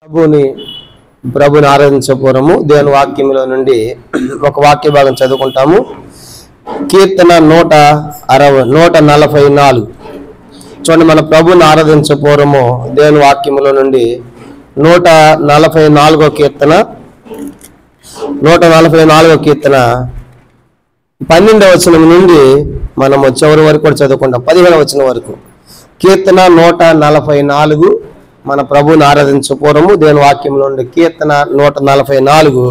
ప్రభుని ఆరాధించపూర్వము దేవుని వాక్యంలో నుండి ఒక వాక్య భాగం చదువుకుంటాము. కీర్తన 144. చూడండి, మన ప్రభుని ఆరాధించపూర్వము దేవుని వాక్యంలో నుండి 144వ కీర్తన 12వ వచనం నుండి మనము చివరి వరకు కూడా చదువుకుంటాం. 15వ వచనం వరకు కీర్తన 144 మన ప్రభుని ఆరాధించపూర్వము దేవుని వాక్యంలో నుండి కీర్తన 144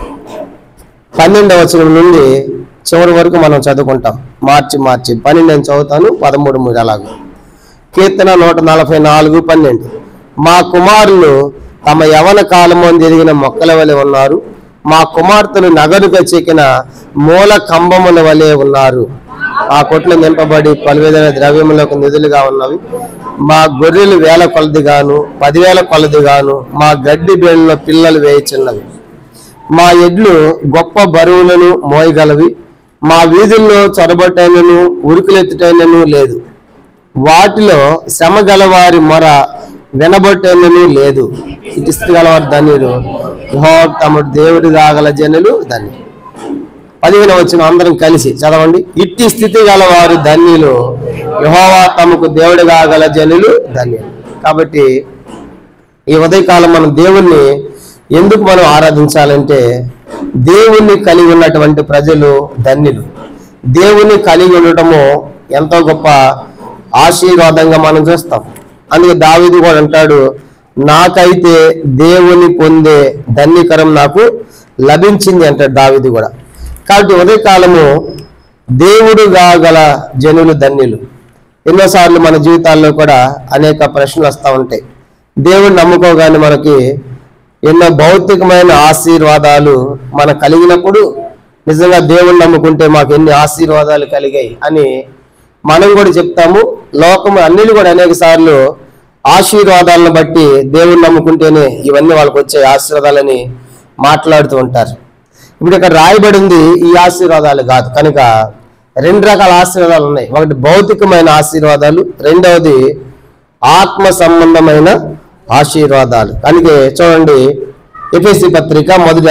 12వ వచనం నుండి చివరి వరకు మనం చదువుకుంటాం. మార్చి 12 చదువుతాను, 13 అలాగే. కీర్తన 144, 12. మా కుమారులు తమ యవన కాలము ఎదిగిన మొక్కల వలె ఉన్నారు, మా కుమార్తెలు నగరుగా చెక్కిన మూల కంబముల వలె ఉన్నారు. మా కొట్లు నింపబడి పలువిధమైన ద్రవ్యములకు నిధులుగా ఉన్నవి. మా గొర్రెలు 1000 కొలదిగాను 10,000 కొలదిగాను మా గడ్డి బేళ్ళలో పిల్లలు వేయుచున్నవి. మా ఎడ్లు గొప్ప బరువులను మోయగలవి. మా వీధుల్లో చొరబట్టైనను ఉరుకులెత్తుటైనను లేదు. వాటిలో శ్రమ గలవారి మొర వినబట్టైనను లేదు. ఇటు స్థితి గలవారు ధన్యులు, యెహోవా తమ దేవుడి రాగల జనులు ధన్యులు. 15వ వచనం అందరం కలిసి చదవండి. ఇట్టి స్థితి గలవారు ధన్యులు, యెహోవా తమకు దేవుడి కాగల జనులు ధన్యులు. కాబట్టి ఈ ఉదయకాలం మనం దేవుణ్ణి ఎందుకు మనం ఆరాధించాలంటే, దేవుణ్ణి కలిగి ఉన్నటువంటి ప్రజలు ధన్యులు. దేవుణ్ణి కలిగి ఉండటము ఎంతో గొప్ప ఆశీర్వాదంగా మనం చూస్తాం. అందుకే దావీదు కూడా అంటాడు, నాకైతే దేవుని పొందే ధన్యకరం నాకు లభించింది అంటాడు దావీదు కూడా. కాబట్టి ఉదయకాలము దేవుడుగా గల జనులు ధన్యులు. ఎన్నోసార్లు మన జీవితాల్లో కూడా అనేక ప్రశ్నలు వస్తూ ఉంటాయి. దేవుడిని నమ్ముకోగానే మనకి ఎన్నో భౌతికమైన ఆశీర్వాదాలు మనకు కలిగినప్పుడు, నిజంగా దేవుణ్ణి నమ్ముకుంటే మాకు ఎన్ని ఆశీర్వాదాలు కలిగాయి అని మనం కూడా చెప్తాము. లోకము అన్నిలు కూడా అనేక సార్లు ఆశీర్వాదాలను బట్టి దేవుణ్ణి నమ్ముకుంటేనే ఇవన్నీ వాళ్ళకి వచ్చే ఆశీర్వాదాలని మాట్లాడుతూ ఉంటారు. ఇప్పుడు ఇక్కడ రాయబడింది ఈ ఆశీర్వాదాలు కాదు. కనుక 2 రకాల ఆశీర్వాదాలు ఉన్నాయి. ఒకటి భౌతికమైన ఆశీర్వాదాలు, రెండవది ఆత్మ సంబంధమైన ఆశీర్వాదాలు. అందుకే చూడండి, ఎఫెసీ పత్రిక 1వ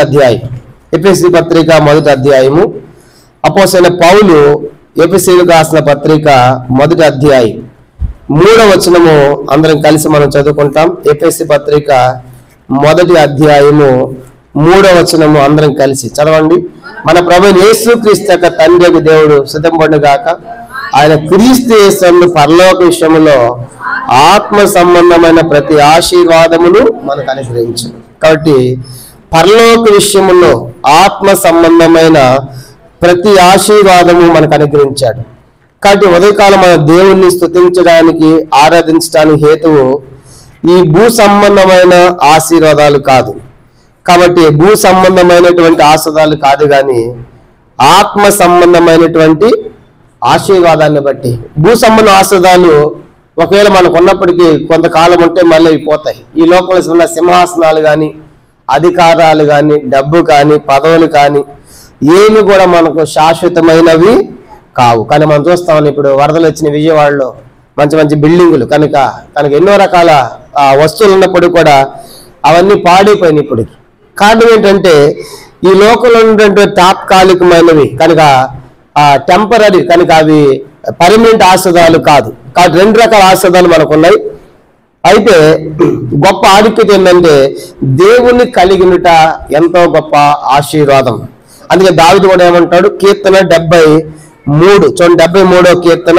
అధ్యాయము అపోస్తలుడైన పౌలు ఎఫెసీయులకు రాసిన పత్రిక 1వ అధ్యాయం 3వ వచనము అందరం కలిసి మనం చదువుకుంటాం. ఎఫెసీ పత్రిక 1వ అధ్యాయము 3వ వచనము అందరం కలిసి చదవండి. మన ప్రభువైన యేసుక్రీస్తు యొక్క తండ్రి దేవుడు స్తుతింపబడును గాక. ఆయన క్రీస్తు యేసును పరలోక విషయములో ఆత్మ సంబంధమైన ప్రతి ఆశీర్వాదమును మనకు అనుగ్రహించును. కాబట్టి పరలోక విషయములో ఆత్మ సంబంధమైన ప్రతి ఆశీర్వాదము మనకు అనుగ్రహించాడు. కాబట్టి ఉదయకాలం మన దేవుణ్ణి స్తుతించడానికి, ఆరాధించడానికి హేతువు ఈ భూ సంబంధమైన ఆశీర్వాదాలు కాదు. కాబట్టి భూ సంబంధమైనటువంటి ఆశీర్వాదాలు కాదు, కానీ ఆత్మ సంబంధమైనటువంటి ఆశీర్వాదాన్ని బట్టి. భూ సంబంధ ఆశీర్వాదాలు ఒకవేళ మనకు ఉన్నప్పటికీ కొంతకాలం ఉంటే మళ్ళీ అయిపోతాయి. ఈ లోకంలో ఉన్న సింహాసనాలు కానీ, అధికారాలు కానీ, డబ్బు కానీ, పదవులు కానీ ఏమి కూడా మనకు శాశ్వతమైనవి కావు. కానీ మనం చూస్తామని ఇప్పుడు వరదలు వచ్చిన విజయవాడలో మంచి మంచి బిల్డింగులు కనుక ఎన్నో రకాల వస్తువులు ఉన్నప్పుడు కూడా అవన్నీ పాడైపోయినాయి. ఇప్పుడు కారణం ఏంటంటే ఈ లోకంలో ఉన్నటువంటి తాత్కాలికమైనవి కనుక టెంపరీ, కనుక అవి పర్మనెంట్ ఆశీర్వాదాలు కాదు. కాబట్టి 2 రకాల ఆశీర్వాదాలు మనకు ఉన్నాయి. అయితే గొప్ప ఆధిక్యత ఏంటంటే దేవుణ్ణి కలిగినట ఎంతో గొప్ప ఆశీర్వాదం. అందుకే దావీదు కూడా ఏమంటాడు, కీర్తన 73 చూడండి, 73వ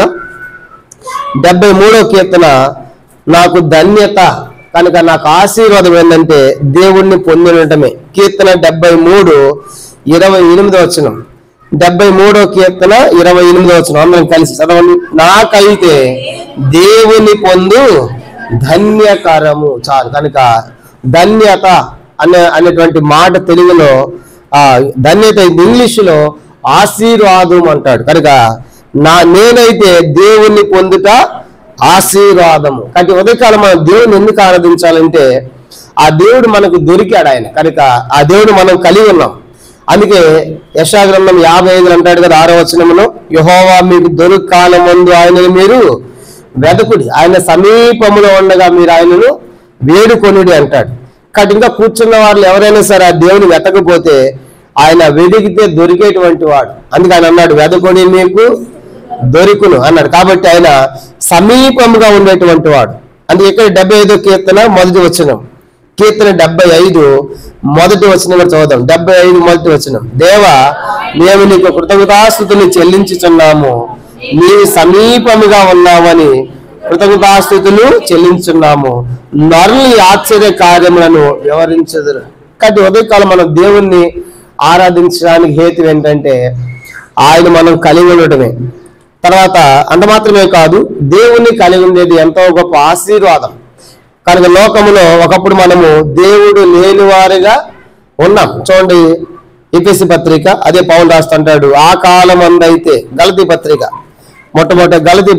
కీర్తన నాకు ధన్యత కనుక నాకు ఆశీర్వాదం ఏంటంటే దేవుణ్ణి పొందినటమే. కీర్తన 73 28వ వచనం, 73వ కీర్తన 28వ వచనం అందరం కలిసి చదవండి. నాకైతే దేవుని ధన్యకరము చాలు. కనుక ధన్యత అనేటువంటి మాట తెలుగులో ధన్యత ఇంగ్లీషులో ఆశీర్వాదం అంటాడు. కనుక నేనైతే దేవుణ్ణి పొందుట ఆశీర్వాదము. కాబట్టి ఉదయకాలం మనం దేవుని ఎందుకు ఆరాధించాలంటే ఆ దేవుడు మనకు దొరికాడు ఆయన, కనుక ఆ దేవుడు మనం కలిగి ఉన్నాం. అందుకే యెషయా గ్రంథం 55 అంటాడు కదా 6వ వచనములో, యెహోవా మీకు దొరుకు కాలమందు ఆయనను మీరు వెదకుడి, ఆయన సమీపములో ఉండగా మీరు ఆయనను వేడుకొనుడి అంటాడు. కాబట్టి ఇంకా కూర్చున్న వాళ్ళు ఎవరైనా సరే ఆ దేవుని వెతకపోతే ఆయన వెతికితే దొరికేటువంటి వాడు. అందుకే ఆయన అన్నాడు, వెతకొని మీకు దొరికును అన్నాడు. కాబట్టి ఆయన సమీపంగా ఉండేటువంటి వాడు. అంటే ఇక్కడ 75వ కీర్తన మొదటి వచనం, కీర్తన 75 మొదటి వచనం కూడా చదువుదాం. 75 మొదటి వచనం. దేవా, మేము నీకు కృతజ్ఞతాస్తుతులు చెల్లించుచున్నాము, నీవు సమీపముగా ఉన్నావని కృతజ్ఞతాస్తుతులు చెల్లించున్నాము, నరుని ఆశ్చర్య కార్యములను వివరించదురు. కాబట్టి ఉదయకాలం మనం దేవుణ్ణి ఆరాధించడానికి హేతు ఏంటంటే ఆయన మనం కలిగి ఉండటమే. తర్వాత అంత మాత్రమే కాదు, దేవుణ్ణి కలిగి ఉండేది ఎంతో గొప్ప ఆశీర్వాదం. కనుక లోకములో ఒకప్పుడు మనము దేవుడు లేని వారిగా ఉన్నాం. చూడండి ఎఫెసీ పత్రిక, అదే పౌలు రాస్తుంటాడు, ఆ కాలం అందైతే గలతీ పత్రిక, మొట్టమొదటి గలతీ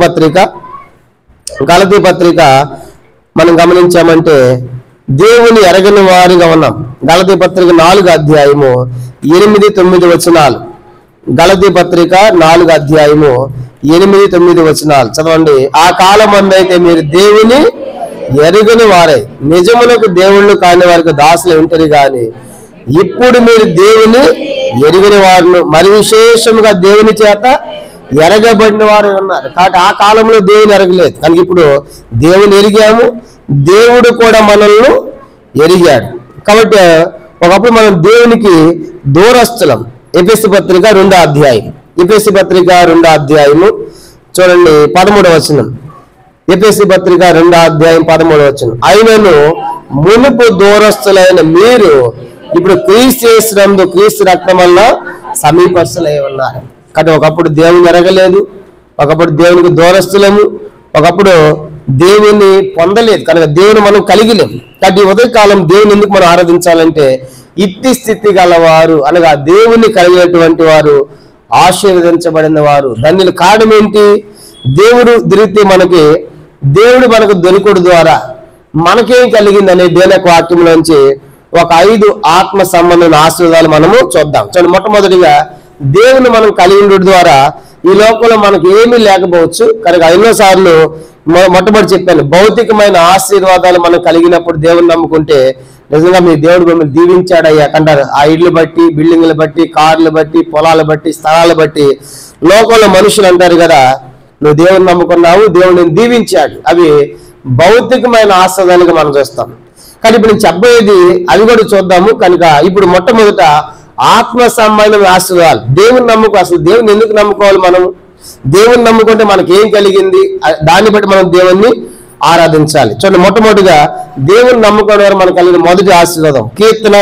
పత్రిక మనం గమనించామంటే దేవుని ఎరగని వారిగా ఉన్నాం. గలతీ పత్రిక 4వ అధ్యాయము 8-9 వచనాలు. గలతీ పత్రిక 4వ అధ్యాయము 8-9 వచనాలు చదవండి. ఆ కాలం అందైతే మీరు దేవుని ఎరుగని వారై నిజములకు దేవుళ్ళు కాని వారికి దాసులు ఉంటారు గాని, ఇప్పుడు మీరు దేవుని ఎరుగని వారు మరి విశేషముగా దేవుని చేత ఎరగబడిన వారు ఉన్నారు. కాబట్టి ఆ కాలంలో దేవుని ఎరగలేదు, కానీ ఇప్పుడు దేవుని ఎరిగాము, దేవుడు కూడా మనల్ని ఎరిగాడు. కాబట్టి ఒకప్పుడు మనం దేవునికి దూరస్తులం. ఎఫెసీ పత్రిక 2వ అధ్యాయం, ఎఫెసీ పత్రిక 2వ అధ్యాయము చూడండి 13వ వచనం. ఎఫెసీ పత్రిక 2వ అధ్యాయం 13వ వచనం. అయినను మునుపు దూరస్తులైన మీరు ఇప్పుడు క్రీస్తు యేసునందు క్రీస్తు రక్తం వల్ల సమీపస్తులై ఉన్నారు. కాబట్టి ఒకప్పుడు దేవుని ఎరగలేదు, ఒకప్పుడు దేవునికి దూరస్తులము, ఒకప్పుడు దేవుని పొందలేదు, కనుక దేవుని మనం కలిగిలేము. కాబట్టి ఉదయకాలం దేవుని ఎందుకు మనం ఆరాధించాలంటే ఇట్టి స్థితి గలవారు అనగా దేవుని కలిగినటువంటి వారు ఆశీర్వదించబడిన వారు ధన్యులు. కారణం ఏంటి? దేవుడు దొరికితే దేవుడు మనకు దొరికుడు ద్వారా మనకేం కలిగిందనే దేవుని యొక్క వాక్యంలోంచి ఒక 5 ఆత్మ సంబంధమైన ఆశీర్వాదాలు మనము చూద్దాం. చూడండి, మొట్టమొదటిగా దేవుని మనం కలిగి ద్వారా ఈ లోకంలో మనకు ఏమీ లేకపోవచ్చు, కనుక ఎన్నోసార్లు మొట్టమొదటి చెప్పాను, భౌతికమైన ఆశీర్వాదాలు మనం కలిగినప్పుడు దేవుని నమ్ముకుంటే నిజంగా మీ దేవుడు మిమ్మల్ని దీవించాడయ్యా అంటారు. ఆ ఇళ్ళు బట్టి, బిల్డింగ్లు బట్టి, కార్లు బట్టి, పొలాలు బట్టి, స్థలాలు బట్టి లోకంలో మనుషులు అంటారు కదా, నువ్వు దేవుని నమ్ముకున్నావు, దేవుడిని దీవించాడు. అవి భౌతికమైన ఆశీర్వాదాలుగా మనం చూస్తాం. కానీ ఇప్పుడు నేను చెప్పేది అవి కూడా చూద్దాము. కనుక ఇప్పుడు మొట్టమొదట ఆత్మ సంబంధమైన ఆశీర్వాదాలు. దేవుని నమ్ముకో, అసలు దేవుని ఎందుకు నమ్ముకోవాలి? మనం దేవుని నమ్ముకుంటే మనకి ఏం కలిగింది, దాన్ని బట్టి మనం దేవుణ్ణి ఆరాధించాలి. చూడండి, మొట్టమొదటిగా దేవుని నమ్ముకోవడం ద్వారా మనకు కలిగిన మొదటి ఆశీర్వాదం కీర్తన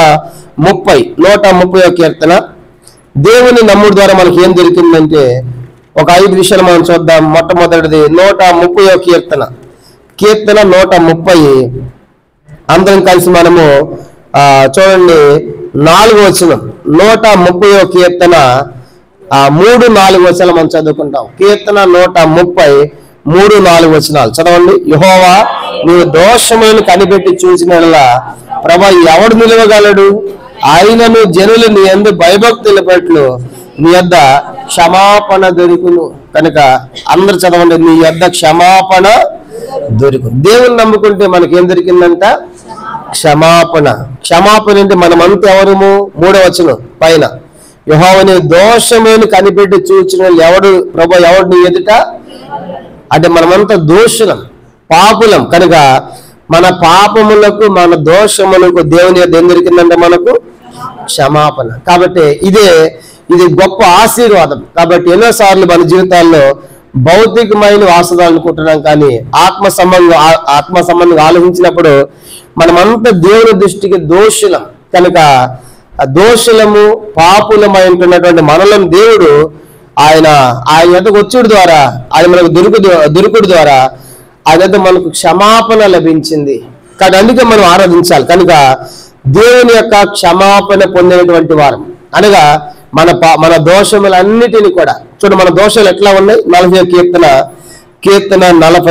130వ కీర్తన. దేవుని నమ్ముడు ద్వారా మనకి ఏం దొరికిందంటే ఒక 5 విషయాలు మనం చూద్దాం. మొట్టమొదటిది 130వ కీర్తన, కీర్తన 130. అందరం కలిసి మనము చూడండి 4వ వచనం, 130వ కీర్తన 3-4 వచనాలు మనం చదువుకుంటాం. కీర్తన 130 3-4 వచనాలు చదవండి. యెహోవా, నీవు దోషములను కనిపెట్టి చూసినలా ప్రభా ఎవడు నిలవగలడు? ఆయనను జనులు నీ యందు భయభక్తుల పట్లు నీ యొద్ద క్షమాపణ దొరుకును. కనుక అందరు చదవండి, నీ యొద్ద క్షమాపణ దొరుకును. దేవుని నమ్ముకుంటే మనకేం దొరికిందంట? క్షమాపణ. క్షమాపణ అంటే మనమంతా ఎవరము? 3వ వచనం పైన, యెహోవా నీ దోషములను కనిపెట్టి చూచిన ఎవడు ప్రభా ఎవడు నీ ఎదుట? అంటే మనమంతా దోషులం, పాపులం. కనుక మన పాపములకు, మన దోషములకు దేవుని యొద్ద ఏం దొరికిందంటే మనకు క్షమాపణ. కాబట్టి ఇది గొప్ప ఆశీర్వాదం. కాబట్టి ఎన్నోసార్లు మన జీవితాల్లో భౌతికమైన ఆశీర్వాదాలు అనుకుంటున్నాం, కానీ ఆత్మ సంబంధంగా ఆలోచించినప్పుడు మనమంతా దేవుని దృష్టికి దోషులం. కనుక దోషులము, పాపులమైనటువంటి మనలను దేవుడు ఆయన యొద్దకు వచ్చుడు ద్వారా, ఆయన మనకు దొరుకుడు ద్వారా ఆయన యొద్ద మనకు క్షమాపణ లభించింది. కానీ అందుకే మనం ఆరాధించాలి. కనుక దేవుని యొక్క క్షమాపణ పొందినటువంటి వారం అనగా మన దోషములన్నిటిని కూడా చూడు. మన దోషాలు ఎట్లా ఉన్నాయి? 40వ కీర్తన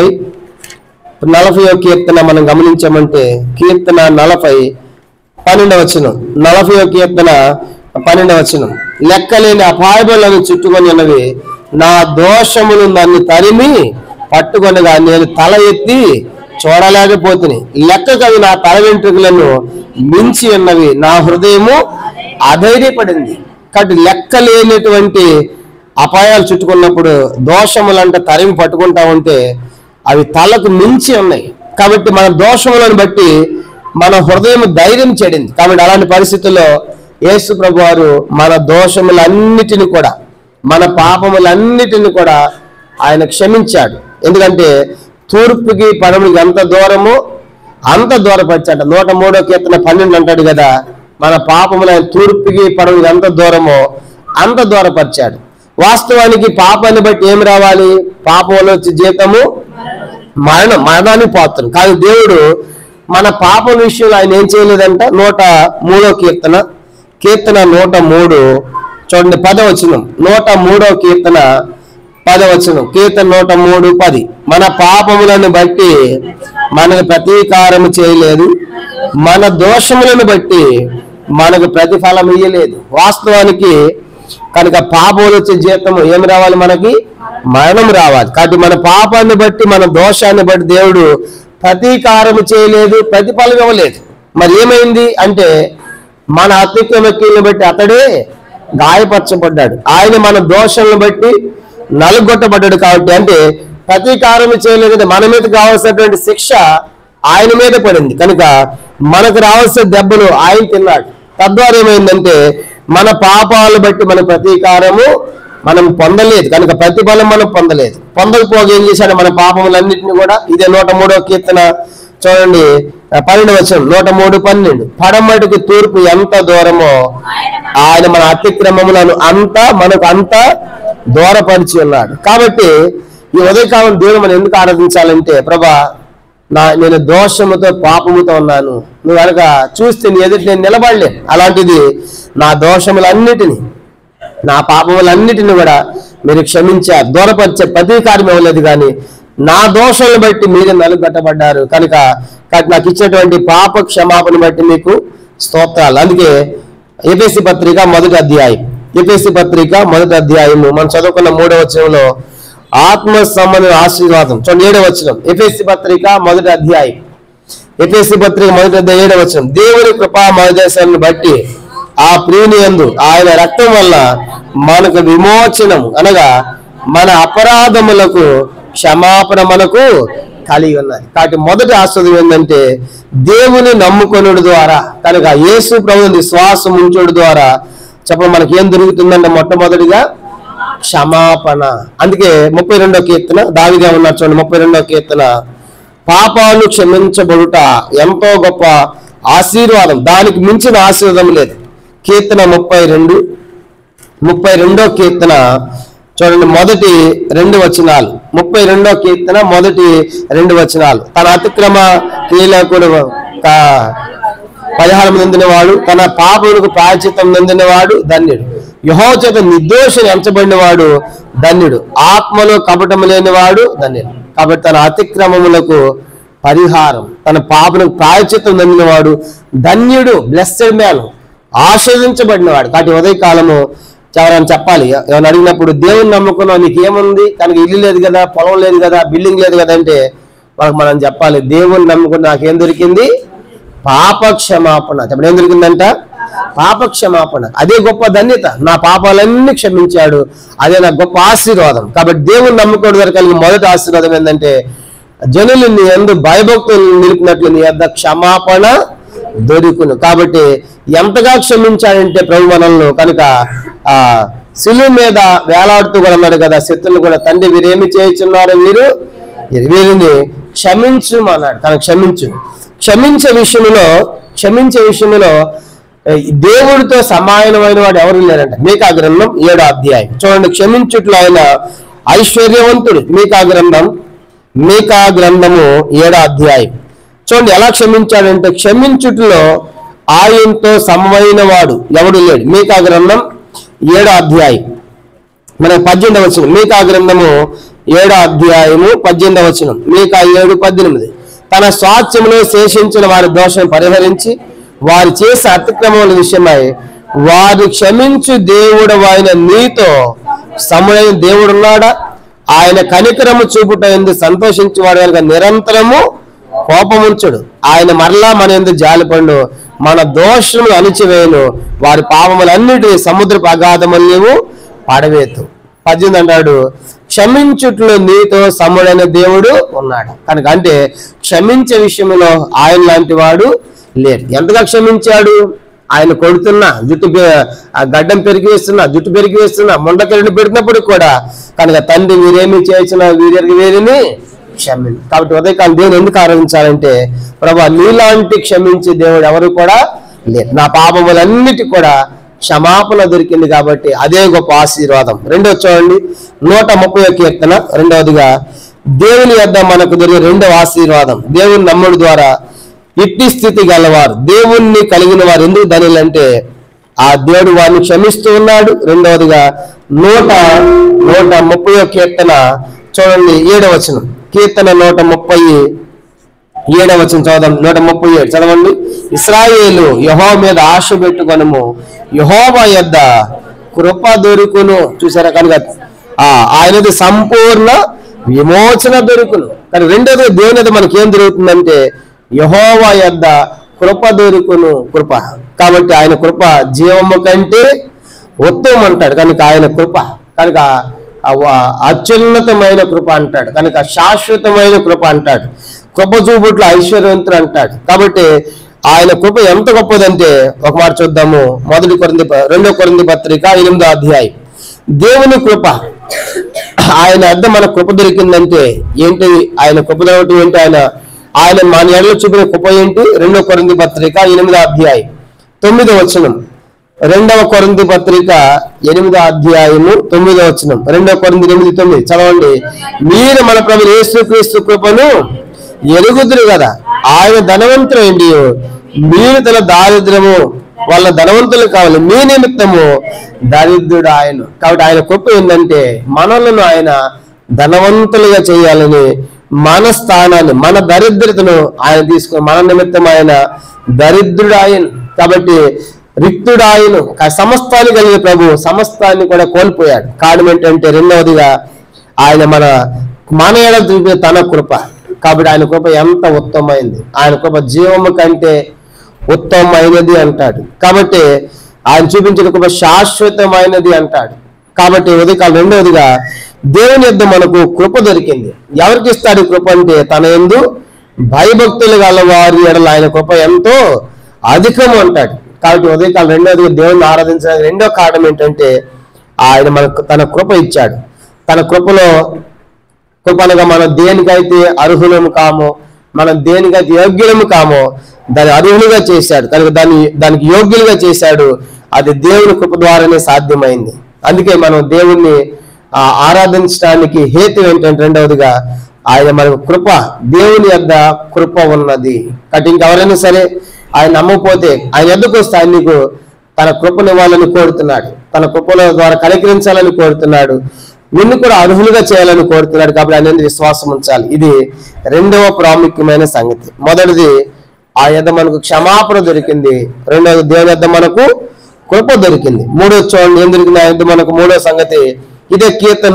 40వ కీర్తన మనం గమనించామంటే కీర్తన 40 12వ వచనం. 40వ కీర్తన 12వ వచనం. లెక్కలేని అపాయములను చుట్టుకొని ఉన్నవి, నా దోషములు నన్ను తరిమి పట్టుకొనగా నేను తల ఎత్తి చూడలేకపోతుంది, లెక్కకు అవి నా తల వెంట్రుకలను మించి ఉన్నవి, నా హృదయము అధైర్యపడింది. కాబట్టి లెక్క లేనటువంటి అపాయాలు చుట్టుకున్నప్పుడు దోషములంటే తరిమి పట్టుకుంటా ఉంటే అవి తలకు మించి ఉన్నాయి. కాబట్టి మన దోషములను బట్టి మన హృదయం ధైర్యం చెడింది. కాబట్టి అలాంటి పరిస్థితుల్లో యేసు ప్రభు వారు మన దోషములన్నిటిని కూడా, మన పాపములన్నిటిని కూడా ఆయన క్షమించాడు. ఎందుకంటే తూర్పుకి పడమటికి ఎంత దూరమో అంత దూరపరిచాడు. 103వ కీర్తన 12 అంటాడు కదా, మన పాపములైన తూర్పుకి పడమటికి ఎంత దూరమో అంత దూరపరిచాడు. వాస్తవానికి పాపాన్ని బట్టి ఏమి రావాలి? పాపంలో వచ్చే జీతము మరణానికి పాత్రం. కానీ దేవుడు మన పాపం విషయంలో ఆయన ఏం చేయలేదంట. 103వ కీర్తన 103 చూడండి 10వ వచనం. 103వ కీర్తన 10వ వచనం. కీర్తన 103:10. మన పాపములను బట్టి మనకు ప్రతీకారము చేయలేదు, మన దోషములను బట్టి మనకు ప్రతిఫలం ఇయ్యలేదు. వాస్తవానికి కనుక పాపములు వచ్చే జీతము ఏమి రావాలి? మనకి మరణం రావాలి. కాబట్టి మన పాపాన్ని బట్టి, మన దోషాన్ని బట్టి దేవుడు ప్రతీకారము చేయలేదు, ప్రతిఫలం ఇవ్వలేదు. మరి ఏమైంది అంటే మన అతిక్రమక్రియలను బట్టి అతడే గాయపరచబడ్డాడు, ఆయన మన దోషాలను బట్టి నలుగొట్టబడ్డాడు. కాబట్టి అంటే ప్రతీకారం చేయలేదు, మన మీద కావాల్సినటువంటి శిక్ష ఆయన మీద పడింది. కనుక మనకు రావాల్సిన దెబ్బలు ఆయన తిన్నాడు. తద్వారా ఏమైందంటే మన పాపాలు బట్టి మన ప్రతీకారము మనం పొందలేదు, కనుక ప్రతిఫలం మనం పొందలేదు. పొందకపోగా ఏం చేశాడు? మన పాపములన్నింటినీ కూడా, ఇదే 103వ కీర్తన చూడండి 12వ వచనం. 103:12. పడమటికి తూర్పు ఎంత దూరమో ఆయన మన అతిక్రమములను మనకు అంత దూరపరిచి ఉన్నాడు. కాబట్టి ఈ ఉదయకాలం దేవుడు మనం ఎందుకు ఆరాధించాలంటే, ప్రభా నేను దోషముతో పాపముతో ఉన్నాను, నువ్వు కనుక చూస్తే నీ ఎదుటి నేను నిలబడలేను. అలాంటిది నా దోషములన్నిటినీ, నా పాపములన్నిటిని కూడా మీరు క్షమించారు, దూరపరిచే ప్రతీకారం ఇవ్వలేదు. కానీ నా దోషాలను బట్టి మీరే నలుగట్టబడ్డారు. కనుక నాకు ఇచ్చినటువంటి పాప క్షమాపణ బట్టి మీకు స్తోత్రాలు. అందుకే ఎఫెసీ పత్రిక 1వ అధ్యాయం, ఎఫెసీ పత్రిక 1వ అధ్యాయము మనం చదువుకున్న 3వ వచనంలో ఆత్మ సంబంధ ఆశీర్వాదం చూడండి 7వ వచనం. ఎఫెసీ పత్రిక 1వ అధ్యాయం, ఎఫెసీ పత్రిక 1వ అధ్యాయం 7వ వచనం. దేవుని కృపా మహోదయాన్ని బట్టి ఆ ప్రియుని యందు ఆయన రక్తం వల్ల మనకు విమోచనం, అనగా మన అపరాధములకు క్షమాపణ మనకు కలిగి ఉన్నది. కాబట్టి మొదటి ఆస్వాదం ఏంటంటే దేవుని నమ్ముకొనుడు ద్వారా, కనుక యేసు ప్రభువుని విశ్వాసం ఉంచుడు ద్వారా మనకి ఏం దొరుకుతుందంటే మొట్టమొదటిగా క్షమాపణ. అందుకే 32వ కీర్తన దావీదు ఉన్నారు చూడండి. 32వ కీర్తన, పాపాలు క్షమించబడుట ఎంతో గొప్ప ఆశీర్వాదం, దానికి మించిన ఆశీర్వాదం లేదు. కీర్తన 32వ కీర్తన చూడండి మొదటి 2 వచనాలు. 32వ కీర్తన మొదటి 2 వచనాలు. తన అతిక్రమ క్రియలకు 16 నొందినవాడు, తన పాపములకు ప్రాయశ్చిత్తం నొందినవాడు ధన్యుడు. యెహోవా చేత నిర్దోషిని ఎంచబడిన వాడు ధన్యుడు. ఆత్మలో కపటము లేనివాడు ధన్యుడు. కాబట్టి తన అతిక్రమములకు పరిహారం, తన పాపములకు ప్రాయశ్చిత్తం నొందినవాడు ధన్యుడు. బ్లెస్సెడ్ మ్యాన్, ఆశీర్వదించబడినవాడు. కాబట్టి ఉదయకాలము ఎవరైనా చెప్పాలి, ఎవరైనా అడిగినప్పుడు దేవుని నమ్ముకున్నావు, నీకేముంది, కనుక ఇల్లు లేదు కదా, పొలం లేదు కదా, బిల్డింగ్ లేదు కదా అంటే వాళ్ళకి మనం చెప్పాలి, దేవుని నమ్ముకుని నాకేం దొరికింది? పాప క్షమాపణ. చెప్పండి, ఏం దొరికిందంట? పాప క్షమాపణ. అదే గొప్ప ధన్యత. నా పాపాలన్నీ క్షమించాడు, అదే నాకు గొప్ప ఆశీర్వాదం. కాబట్టి దేవుని నమ్ముకోవడం ద్వారా కలిగిన మొదటి ఆశీర్వాదం ఏంటంటే జనులు నీ యందు భయభక్తులు నిలిపినట్లు నీ యొద్ద క్షమాపణ దొరుకును. కాబట్టి ఎంతగా క్షమించాడంటే ప్రభు మనల్ని, కనుక శిలువ మీద వేలాడుతూ కూడా అన్నాడు కదా, శత్రువులు కూడా, తండ్రి వీరేమి చేయుచున్నారు, వీరిని క్షమించు అన్నాడు. కనుక క్షమించే విషయంలో దేవుడితో సమానమైన వాడు ఎవరు లేరంట. మీకా గ్రంథం 7వ అధ్యాయం చూడండి. క్షమించుట్లో ఆయన ఐశ్వర్యవంతుడు. మీకా గ్రంథము 7వ అధ్యాయం చూడండి ఎలా క్షమించాడంటే, క్షమించుట్లో ఆయనతో సమమైన వాడు ఎవడు లేడు. మీకా గ్రంథం 7వ అధ్యాయం మన 18వ వచనం. మీకా గ్రంథము 7వ అధ్యాయము 18వ వచనం. మీకా 7:18. తన స్వాస్థ్యములో శేషించిన వారి దోషం పరిహరించి వారు చేసే అతిక్రమముల విషయమై వారు క్షమించు దేవుడు ఆయన నీతో సముడైన దేవుడున్నాడా? ఆయన కనికరము చూపుట ఎందుకు సంతోషించేవాడు కనుక నిరంతరము కోపముంచుడు. ఆయన మరలా మన యందు జాలిపడు, మన దోషములు అణిచివేయును, వారి పాపములన్నిటి సముద్రపు అగాధములను పడవేతు. 18 అంటాడు, క్షమించుట్లో నీతో సముడైన దేవుడు ఉన్నాడు. కనుక అంటే క్షమించే విషయంలో ఆయన లాంటి వాడు లేడు. ఎంతగా క్షమించాడు? ఆయన కొడుతున్నా, గడ్డం పెరిగి వేస్తున్నా, ముండకెళ్ళి పెడినప్పుడు కూడా కనుక తండ్రి వీరేమి చేసినా వీరిని క్షమించు. కాబట్టి ఉదయకాలం దేవుని ఎందుకు ఆరాధించాలంటే, ప్రభా నీలాంటి క్షమించే దేవుడు ఎవరు కూడా లేరు, నా పాపములన్నిటి కూడా క్షమాపణ దొరికింది కాబట్టి అదే గొప్ప ఆశీర్వాదం. రెండవ చూడండి, 130 కీర్తన రెండవదిగా దేవుని యొద్ద మనకు దొరికే రెండవ ఆశీర్వాదం. దేవుని నమ్ముడు ద్వారా ఇట్టి స్థితి గలవారు, దేవుణ్ణి కలిగిన వారు ఎందుకు ధనులంటే ఆ దేవుడు వారిని క్షమిస్తూ ఉన్నాడు. రెండవదిగా 130 కీర్తన చూడండి 7వ వచనం. కీర్తన 137వ వచనం చదవండి. 137 చదవండి. ఇశ్రాయేలు యెహోవా మీద ఆశ పెట్టుకొనుము, యెహోవా యొద్ద కృప దొరుకును. చూసారా? కనుక ఆయనది సంపూర్ణ విమోచన దొరుకును. కానీ రెండోది దేవుని యొద్ద మనకి ఏం దొరుకుతుందంటే యెహోవా యొద్ద కృప దొరుకును. కృప కాబట్టి ఆయన కృప జీవము కంటే ఉత్తమం అంటాడు. కనుక ఆయన కృప కనుక అత్యున్నతమైన కృప అంటాడు, కనుక శాశ్వతమైన కృప అంటాడు, కృప చూపుట్ల ఐశ్వర్యవంతుడు అంటాడు. కాబట్టి ఆయన కృప ఎంత గొప్పదంటే ఒక మాట చూద్దాము. 2 కొరింథీ పత్రిక 8వ అధ్యాయం. దేవుని కృప ఆయన అర్థం మన కృప దొరికిందంటే ఏంటి? ఆయన కృప దొరకటం ఏంటి? ఆయన మన ఎడలో చూపిన కృప ఏంటి? 2 కొరింథీ పత్రిక 8వ అధ్యాయం 9వ వచనం. 2 కొరింథీ పత్రిక 8వ అధ్యాయము 9వ వచనం. 2 కొరింథీ 8:9 చదవండి. మీరు మన ప్రభువు యేసుక్రీస్తు కృపను ఎరుగుదురు కదా, ఆయన ధనవంతుడైండి, మీరు తన దారిద్ర్యము వాళ్ళ ధనవంతులు కావాలి, మీ నిమిత్తము దరిద్రుడు ఆయన. కాబట్టి ఆయన కృప ఏంటంటే మనలను ఆయన ధనవంతులుగా చేయాలని, మన స్థానాన్ని మన దరిద్రతను ఆయన తీసుకుని మన నిమిత్తం ఆయన దరిద్రుడు ఆయన. కాబట్టి రిక్తుడు ఆయన, సమస్తాన్ని కలిగిన ప్రభు సమస్తాన్ని కూడా కోల్పోయాడు. కారణం ఏంటంటే రెండవదిగా ఆయన మన ఎడ చూపిన తన కృప. కాబట్టి ఆయన కృప ఎంత ఉత్తమమైంది, ఆయన కృప జీవము కంటే ఉత్తమమైనది అంటాడు. కాబట్టి ఆయన చూపించిన కృప శాశ్వతమైనది అంటాడు. కాబట్టి ఉదయకాలం రెండవదిగా దేవుని యొద్ద మనకు కృప దొరికింది. ఎవరికి ఇస్తాడు కృప అంటే తన యందు భయభక్తులు గల వారి ఎడల ఆయన కృప ఎంతో అధికము అంటాడు. కాబట్టి ఉదయకాలం రెండవదిగా దేవుని ఆరాధించడానికి రెండో కారణం ఏంటంటే ఆయన మనకు తన కృప ఇచ్చాడు. తన కృపలో కృపనగా మనం దేనికైతే అర్హులము కామో, మనం దేనికైతే యోగ్యులము కామో దాన్ని అర్హులుగా చేశాడు. కనుక దానికి యోగ్యులుగా చేశాడు. అది దేవుని కృప ద్వారానే సాధ్యమైంది. అందుకే మనం దేవుణ్ణి ఆరాధించడానికి హేతు ఏంటంటే రెండవదిగా ఆయన మనకు కృప, దేవుని యొద్ద కృప ఉన్నది. కాబట్టి ఇంకెవరైనా సరే ఆయన నమ్మకపోతే ఆయన ఎద్దకు వస్తే ఆయన నీకు తన కృపనివ్వాలని కోరుతున్నాడు, తన కృపల ద్వారా కనికరించాలని కోరుతున్నాడు, నిన్ను కూడా అర్హులుగా చేయాలని కోరుతున్నాడు. కాబట్టి ఆయన విశ్వాసం ఉంచాలి. ఇది రెండవ ప్రాముఖ్యమైన సంగతి. మొదటిది ఆ యొద్ద మనకు క్షమాపణ దొరికింది. రెండవది దేవుని యొద్ద మనకు కృప దొరికింది. మూడోది చూడండి ఏం దొరికింది ఆ యొద్ద మనకు. మూడో సంగతి ఇదే కీర్తన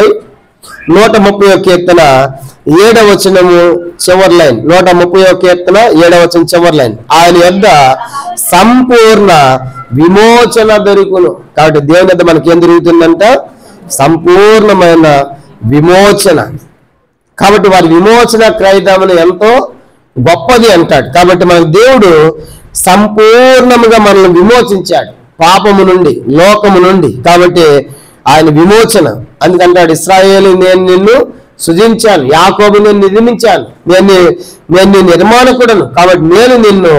130 కీర్తన 7వ వచనము చివరి లైన్. 130 కీర్తన 7వ వచనం చివరి లైన్. ఆయన యొద్ద సంపూర్ణ విమోచన దొరుకును. కాబట్టి దేవుని యొద్ద మనకి ఏం దొరుకుతుందంట? సంపూర్ణమైన విమోచన. కాబట్టి వారి విమోచన క్రయదమనం ఎంతో గొప్పది అంటాడు. కాబట్టి మన దేవుడు సంపూర్ణముగా మనల్ని విమోచించాడు పాపము నుండి, లోకము నుండి. కాబట్టి ఆయన విమోచన. అందుకంటాడు ఇశ్రాయేలు నేను నిన్ను సృజించాను, యాకోబు నేను నిర్మించాను, నేను నిర్మాణకుడను, కాబట్టి నేను నిన్ను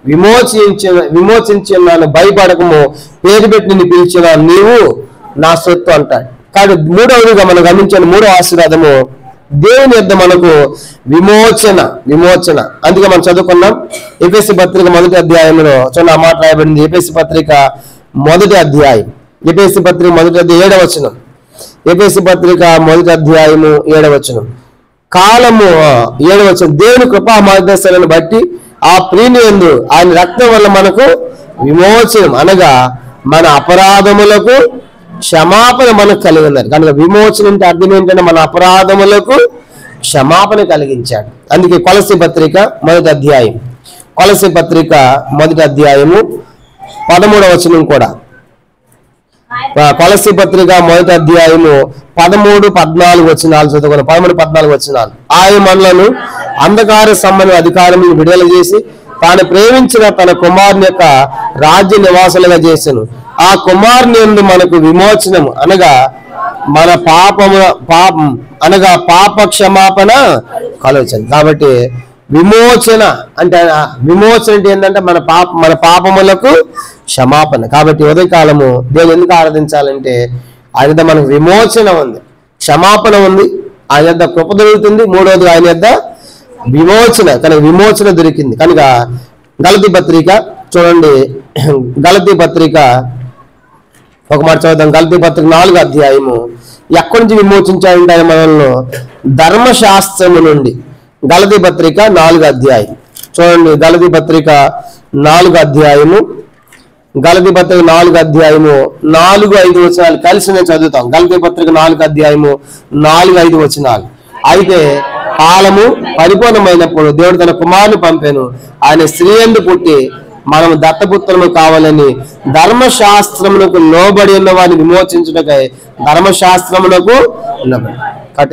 విమోచించున్నాను, భయపడకము, పేరు పెట్టి నిన్ను పిలిచినాను, నీవు నా సొత్తు అంటాడు. కాబట్టి మూడవదిగా మనం గమనించిన మూడవ ఆశీర్వాదము దేవుని యొద్ద మనకు విమోచన. అందుకే మనం చదువుకున్నాం ఎఫెసీ పత్రిక 1వ అధ్యాయంలో చూడండి ఆ మాట రాయబడింది. ఎఫెసీ పత్రిక 1వ అధ్యాయం, ఎఫెసీ పత్రిక 1వ అధ్యాయం 7వ వచనం. ఎఫెసీ పత్రిక 1వ అధ్యాయము 7వ వచనం. కాలము 7వ వచనం. దేవుని కృపా మార్గదర్శనాలను బట్టి ఆ ప్రియుని యందు ఆయన రక్తం వల్ల మనకు విమోచనం, అనగా మన అపరాధములకు క్షమాపణ మనకు కలిగి ఉన్నారు. కనుక విమోచన అంటే అర్థం ఏంటంటే మన అపరాధములకు క్షమాపణ కలిగించాడు. అందుకే కొలస్సీ పత్రిక మొదటి అధ్యాయం, కొలస్సీ పత్రిక మొదటి అధ్యాయము 13వ వచనం కూడా, కొలస్సీ పత్రిక మొదటి అధ్యాయము 13-14 వచనాలు చదువుకున్న 13-14 వచనాలు. ఆయన మనలను అంధకార సంబంధ అధికారములను విడుదల చేసి తాను ప్రేమించిన తన కుమారుని యొక్క రాజ్య నివాసులుగా చేసెను. ఆ కుమారుని యందు మనకు విమోచనము అనగా మన పాప క్షమాపణ కలుగుతుంది. కాబట్టి విమోచన అంటే ఏంటంటే మన పాపములకు క్షమాపణ. కాబట్టి ఉదయకాలము దేవుని ఎందుకు ఆరాధించాలంటే ఆయన మనకు విమోచన ఉంది, క్షమాపణ ఉంది, ఆయన యొద్ద కృప దొరుకుతుంది. మూడవది ఆయన యొద్ద విమోచన, కనుక విమోచన దొరికింది. కనుక గలతీ పత్రిక చూడండి, గలతీ పత్రిక ఒక మాట చదువుతాం. గలతీ పత్రిక 4వ అధ్యాయము ఎక్కడి నుంచి విమోచించాలంటే ఆయన మనల్ని ధర్మశాస్త్రము నుండి. గలతీ పత్రిక 4వ అధ్యాయం చూడండి, గలతీ పత్రిక 4వ అధ్యాయము, గలతీ పత్రిక 4వ అధ్యాయము 4-5 వచనాలు కలిసి నేను చదువుతాం. గలతీ పత్రిక 4వ అధ్యాయము 4-5 వచనాలు. అయితే కాలము పరిపూర్ణమైనప్పుడు దేవుడు తన కుమారుని పంపాను, ఆయన స్త్రీ యందు పుట్టి మనం దత్తపుత్రము కావాలని ధర్మశాస్త్రమునకు లోబడి ఉన్న వారిని విమోచించుటకై ధర్మశాస్త్రమునకు ఉన్నబడి. కాబట్టి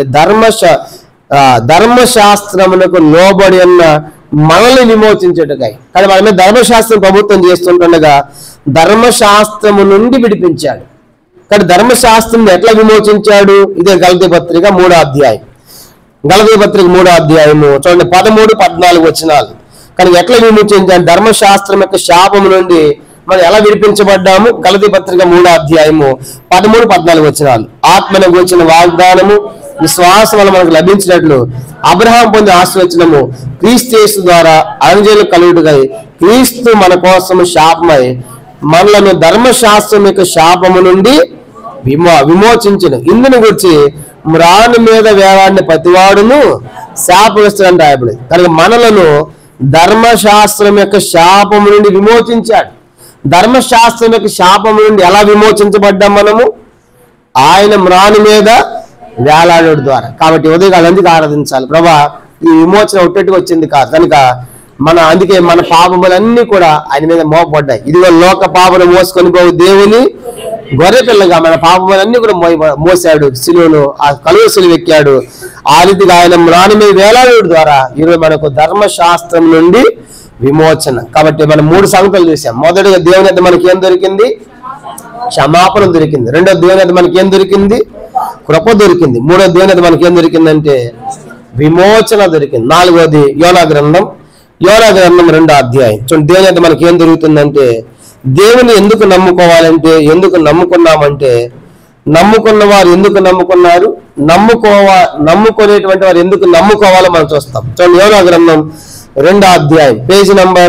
ధర్మశాస్త్రమునకు లోబడి ఉన్న మనల్ని విమోచించుటకై. కానీ మన మీద ధర్మశాస్త్రం ప్రభుత్వం చేస్తుండగా ధర్మశాస్త్రము నుండి విడిపించాడు. కానీ ధర్మశాస్త్రం ఎట్లా విమోచించాడు? ఇదే గలతీ పత్రిక 3వ అధ్యాయం, గలతీ పత్రిక 3వ అధ్యాయము చూడండి 13-14 వచనాలు. కానీ ఎట్లా విమోచించాడు? ధర్మశాస్త్రం యొక్క శాపము నుండి మనం ఎలా విడిపించబడ్డాము? గలతీ పత్రిక 3వ అధ్యాయము 13-14 వచనాలు. ఆత్మను గురించిన వాగ్దానము విశ్వాసం వల్ల మనకు లభించినట్లు అబ్రహాం పొందిన ఆశీర్వచనము క్రీస్తు యేసు ద్వారా అనుజనులకు కలుగుటకై క్రీస్తు మన కోసము శాపమై మనలను ధర్మశాస్త్రం యొక్క శాపము నుండి విమోచించును. ఇందుని గురించి మ్రాను మీద వేలాడిన ప్రతివాడును శాపగ్రస్తుడని రాయబడింది. కనుక మనలను ధర్మశాస్త్రం యొక్క శాపము నుండి విమోచించాడు. ధర్మశాస్త్రం యొక్క శాపము నుండి ఎలా విమోచించబడ్డాం మనము? ఆయన మ్రాను మీద వేలాడడం ద్వారా. కాబట్టి ఉదయకాలం ఎందుకు ఆరాధించాలి? ప్రభా, ఈ విమోచన ఒట్టట్టుగా వచ్చింది కాదు కనుక అందుకే మన పాపములన్నీ కూడా ఆయన మీద మోపబడ్డాయి. ఇదిగో లోక పాపను మోసుకొని పోవు దేవుని గొర్రె పిల్లగా మన పాపములన్నీ కూడా మోసాడు సిలువను, ఆ కలువ సిలువ ఎక్కాడు. ఆ రీతిగా ఆయన మ్రాను మీద వేలాడడం ద్వారా ఈరోజు మనకు ధర్మశాస్త్రం నుండి విమోచన. కాబట్టి మనం 3 సంగతులు చూసాం. మొదటిగా దేవుని యొద్ద మనకి ఏం దొరికింది? క్షమాపణ దొరికింది. రెండోది దేవుని యొద్ద మనకి ఏం దొరికింది? కృప దొరికింది. మూడోది దేవుని యొద్ద మనకి ఏం దొరికిందంటే విమోచన దొరికింది. 4వది యోనా గ్రంథం 2వ అధ్యాయం చూడండి. దేవుని యొద్ద మనకి ఏం దొరుకుతుందంటే దేవుని ఎందుకు నమ్ముకోవాలంటే, ఎందుకు నమ్ముకున్నామంటే, నమ్ముకున్న వారు ఎందుకు నమ్ముకున్నారు, నమ్ముకునేటువంటి వారు ఎందుకు నమ్ముకోవాలో మనం చూస్తాం. చూడండి, యోనా గ్రంథం 2వ అధ్యాయం పేజీ నంబర్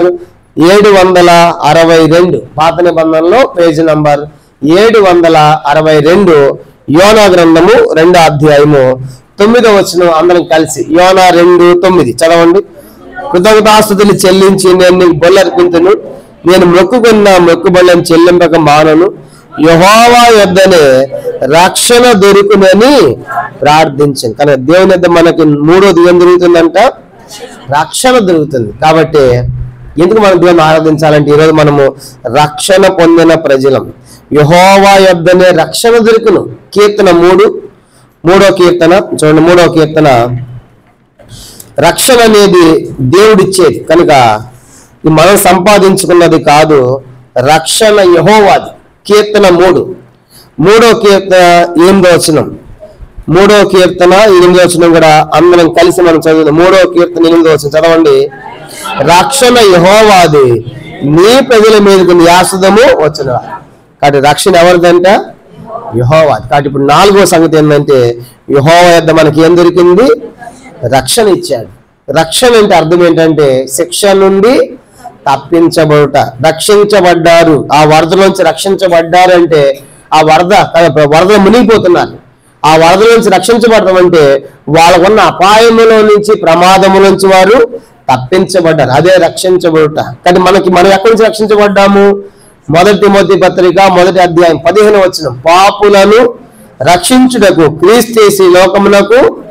762, పాత నిబంధనలో పేజీ నంబర్ 762, యోనా గ్రంథము 2వ అధ్యాయము 9వ వచనం అందరం కలిసి యోనా 2:9 చదవండి. కృతజ్ఞతాస్తుతులు చెల్లించి నేను నీకు బొల్లర్పించును, నేను మొక్కుకున్న మొక్కుబళ్ళను చెల్లింపక మానను, యెహోవా యొద్దనే రక్షణ దొరుకునని ప్రార్థించాను. కానీ దేవుని యొద్ద మనకి 3వది ఏం దొరుకుతుందంట? రక్షణ దొరుకుతుంది. కాబట్టి ఎందుకు మనం దేవుని ఆరాధించాలంటే ఈరోజు మనము రక్షణ పొందిన ప్రజలం. యెహోవా యొద్దనే రక్షణ దొరుకును. కీర్తన 3వ కీర్తన చూడండి, 3వ కీర్తన. రక్షణ అనేది దేవుడిచ్చేది కనుక మనం సంపాదించుకున్నది కాదు, రక్షణ యెహోవాది. కీర్తన 3వ కీర్తన 8వ వచనం, 3వ కీర్తన 8వ వచనం కూడా అందరం కలిసి మనం చదువుదాం. 3వ కీర్తన 8వ వచనం చదవండి. రక్షణ యెహోవాది, నీ ప్రజల మీదకు న్యాసదము వచ్చిన. కాబట్టి రక్షణ ఎవరిదంట? యెహోవాది. కాబట్టి ఇప్పుడు 4వ సంగతి ఏంటంటే యెహోవా యొద్ద మనకి ఏం దొరికింది? రక్షణ ఇచ్చాడు. రక్షణ అంటే అర్థం ఏంటంటే శిక్ష నుండి తప్పించబడుట, రక్షించబడ్డారు. ఆ వరదలోంచి రక్షించబడ్డారు అంటే ఆ వరదలు మునిగిపోతున్నారు. ఆ వరదలోంచి రక్షించబడటం అంటే వాళ్ళకున్న అపాయములో నుంచి, ప్రమాదము నుంచి వారు తప్పించబడ్డారు. అదే రక్షించబడుట. కానీ మనం ఎక్కడి నుంచి రక్షించబడ్డాము? 1 తిమోతి పత్రిక 1వ అధ్యాయం 15వ వచనం, పాపులను రక్షించుటకు క్రీస్తు యేసు లోకమునకు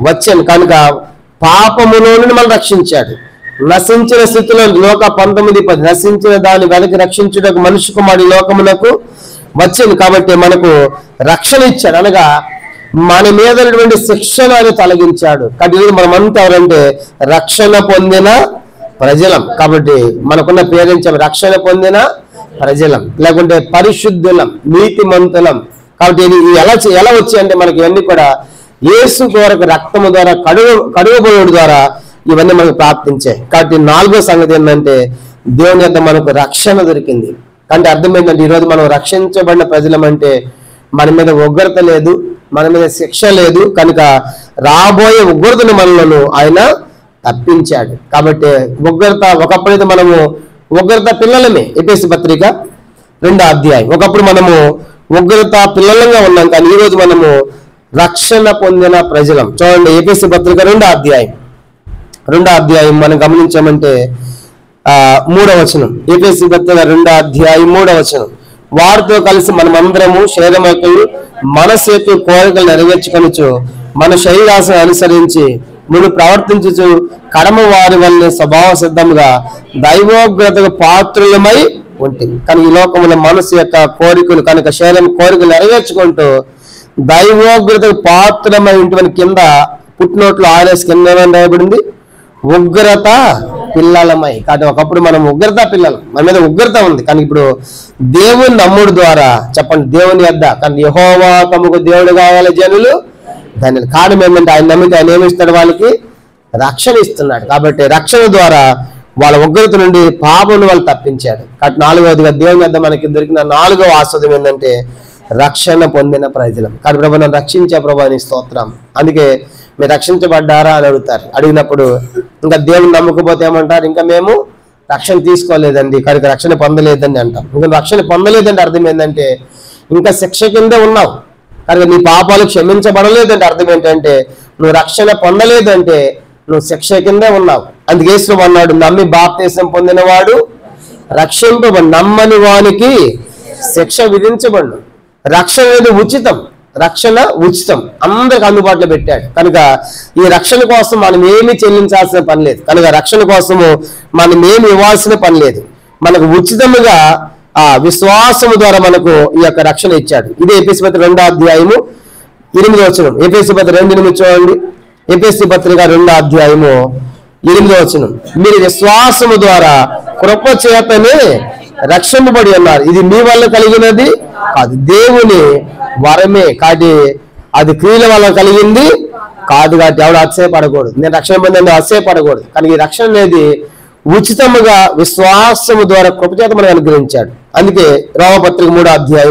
వచ్చాను కనుక పాపములో నుండి మనం రక్షించాడు. నశించిన స్థితిలో లోక 19:10 నశించిన దాన్ని వెనక్కి రక్షించుటకు మనుష్య కుమారుడు లోకమునకు వచ్చాను కాబట్టి మనకు రక్షణ ఇచ్చాడు. అనగా మన మీద ఉన్నటువంటి శిక్షను ఆయన తొలగించాడు. కాబట్టి మనమంతా ఎవరంటే రక్షణ పొందిన ప్రజలం. కాబట్టి మనకున్న పేరించాం రక్షణ పొందిన ప్రజలం, లేకుంటే పరిశుద్ధులం, నీతిమంతులం. కాబట్టి ఇది ఎలా వచ్చాయంటే మనకి ఇవన్నీ కూడా యేసు కొరకు రక్తము ద్వారా కడుగబోయుడు ద్వారా ఇవన్నీ మనకు ప్రాప్తించాయి. కాబట్టి 4వ సంగతి ఏంటంటే దేవుని యొక్క మనకు రక్షణ దొరికింది. అంటే అర్థం ఏంటంటే ఈరోజు మనం రక్షించబడిన ప్రజలం అంటే మన మీద ఉగ్రత లేదు, మన మీద శిక్ష లేదు, కనుక రాబోయే ఉగ్రతను మనలను ఆయన తప్పించాడు. కాబట్టి ఉగ్రత ఒకప్పుడైతే మనము ఉగ్రత పిల్లలమే. ఎఫెసీ పత్రిక 2వ అధ్యాయం. ఒకప్పుడు మనము ఉగ్రత పిల్లలంగా ఉన్నాం, కానీ ఈరోజు మనము రక్షణ పొందిన ప్రజలం. చూడండి ఎఫెసీ పత్రిక 2వ అధ్యాయం మనం గమనించామంటే 3వ వచనం. ఎఫెసీ పత్రిక 2వ అధ్యాయం 3వ వచనం. వారితో కలిసి మనమందరము శరీరమై మనసు యొక్క కోరికలు నెరవేర్చుకొనుచు మన శరీరాశను అనుసరించి మనం ప్రవర్తించు కడమ వారి వల్ల స్వభావ సిద్ధంగా దైవోగ్రతకు పాత్రులమై ఉంటుంది. కానీ ఈ లోకంలో మనసు యొక్క కోరికలు కనుక శరీరం కోరికలు నెరవేర్చుకుంటూ దైవోగ్రతకు పాత్రమై ఉంటుంది. కింద పుట్టినోట్లు ఆర్ఎస్ కింద రాయబడింది ఉగ్రత పిల్లలమై. కాబట్టి ఒకప్పుడు మనం ఉగ్రత పిల్లలు, మన మీద ఉగ్రత ఉంది. కానీ ఇప్పుడు దేవుని నమ్ముడు ద్వారా చెప్పండి దేవుని యొద్ద కానీ యెహోవా తమకు దేవుడు కావాలి జనులు దాని కారణం ఏంటంటే ఆయన నమ్మితే ఆయన ఏమిస్తాడు, వాళ్ళకి రక్షణ ఇస్తున్నాడు. కాబట్టి రక్షణ ద్వారా వాళ్ళ ఉగ్రత నుండి పాపను వాళ్ళు తప్పించాడు. కాబట్టి 4వదిగా దేవుని యొద్ద మనకి దొరికిన 4వ ఆస్వాదం ఏంటంటే రక్షణ పొందిన ప్రజలం. కాబట్టి ప్రభు నన్ను రక్షించే ప్రభు నీ స్తోత్రం. అందుకే మీరు రక్షించబడ్డారా అని అడుగుతారు. అడిగినప్పుడు ఇంకా దేవుని నమ్మకపోతే ఏమంటారు, ఇంకా మేము రక్షణ తీసుకోలేదండి, కనుక రక్షణ పొందలేదండి అంటాం. ఇంకా రక్షణ పొందలేదంటే అర్థం ఏంటంటే ఇంకా శిక్ష కింద ఉన్నావు, కనుక నీ పాపాలు క్షమించబడలేదంటే అర్థం ఏంటంటే నువ్వు రక్షణ పొందలేదంటే నువ్వు శిక్ష కిందే ఉన్నావు. అందుకే యేసు అన్నాడు, నమ్మి బాప్తిసం పొందినవాడు రక్షింపబడు, నమ్మని వానికి శిక్ష విధించబడు. రక్షణ అనేది ఉచితం, రక్షణ ఉచితం, అందరికి అందుబాటులో పెట్టాడు. కనుక ఈ రక్షణ కోసం మనం ఏమి చెల్లించాల్సిన పని లేదు, కనుక రక్షణ కోసము మనం ఏమి ఇవ్వాల్సిన పని లేదు. మనకు ఉచితముగా విశ్వాసము ద్వారా మనకు ఈ యొక్క రక్షణ ఇచ్చాడు. ఇదే ఎఫెసీ పత్రిక 2వ అధ్యాయము 8వ వచనం. ఎఫెసీ పత్రిక 2:8 చూడండి. ఎఫెసీ పత్రిక 2వ అధ్యాయము 8వ వచనం. మీరు విశ్వాసము ద్వారా కృప చేతనే రక్షింపబడి ఉన్నారు, ఇది మీ వల్ల కలిగినది కాదు, దేవుని వరమే. కాబట్టి అది క్రియల వల్ల కలిగింది కాదు. కాబట్టి ఎవడు అతిశయపడకూడదు, నేను రక్షణ పొందని అతిశయపడకూడదు. కానీ ఈ రక్షణ అనేది ఉచితముగా విశ్వాసము ద్వారా కృపచేత మనకు అనుగ్రహించాడు. అందుకే రోమపత్రిక 3వ